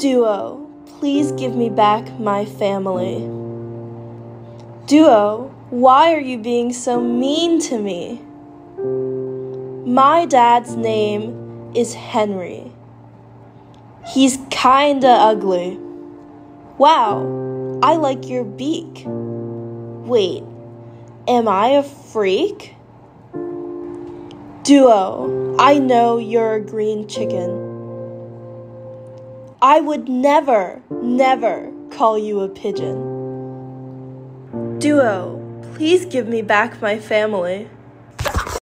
Duo, please give me back my family. Duo, why are you being so mean to me? My dad's name is Henry. He's kinda ugly. Wow, I like your beak. Wait, am I a freak? Duo, I know you're a green chicken. I would never call you a pigeon. Duo, please give me back my family.